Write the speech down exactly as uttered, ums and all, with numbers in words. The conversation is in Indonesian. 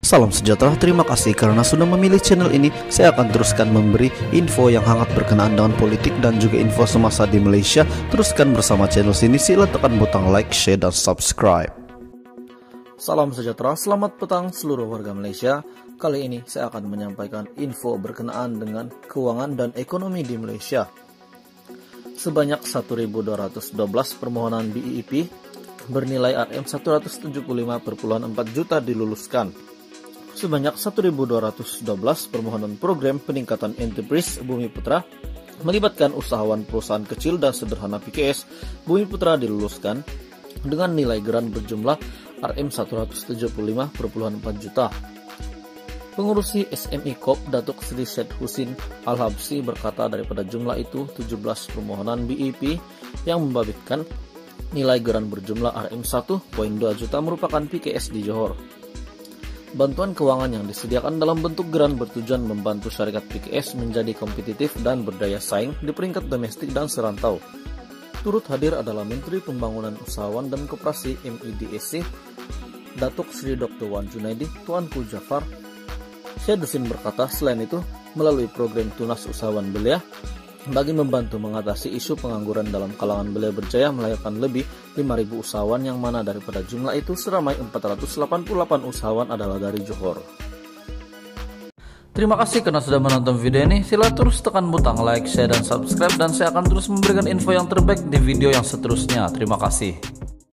Salam sejahtera, terima kasih karena sudah memilih channel ini. Saya akan teruskan memberi info yang hangat berkenaan dengan politik dan juga info semasa di Malaysia. Teruskan bersama channel sini, sila tekan butang like, share, dan subscribe. Salam sejahtera, selamat petang seluruh warga Malaysia. Kali ini saya akan menyampaikan info berkenaan dengan keuangan dan ekonomi di Malaysia. Sebanyak seribu dua ratus dua belas permohonan B E E P bernilai R M seratus tujuh puluh lima koma empat juta diluluskan. Sebanyak seribu dua ratus dua belas permohonan program peningkatan enterprise Bumi Putra melibatkan usahawan perusahaan kecil dan sederhana P K S Bumi Putra diluluskan dengan nilai grant berjumlah R M seratus tujuh puluh lima koma empat juta. Pengurusi S M E Corp Datuk Seri Syed Husin Al-Habsi berkata daripada jumlah itu tujuh belas permohonan B E E P yang membabitkan nilai grant berjumlah R M satu koma dua juta merupakan P K S di Johor. Bantuan keuangan yang disediakan dalam bentuk grant bertujuan membantu syarikat P K S menjadi kompetitif dan berdaya saing di peringkat domestik dan serantau. Turut hadir adalah Menteri Pembangunan Usahawan dan Koperasi M I D S C, Datuk Seri Doktor Wan Junaidi, Tuanku Jafar. Syed Husin berkata, selain itu, melalui program Tunas Usahawan Belia, bagi membantu mengatasi isu pengangguran dalam kalangan Belia Berjaya melahirkan lebih lima ribu usahawan yang mana daripada jumlah itu seramai empat ratus delapan puluh delapan usahawan adalah dari Johor. Terima kasih karena sudah menonton video ini. Sila terus tekan butang like, share, dan subscribe, dan saya akan terus memberikan info yang terbaik di video yang seterusnya. Terima kasih.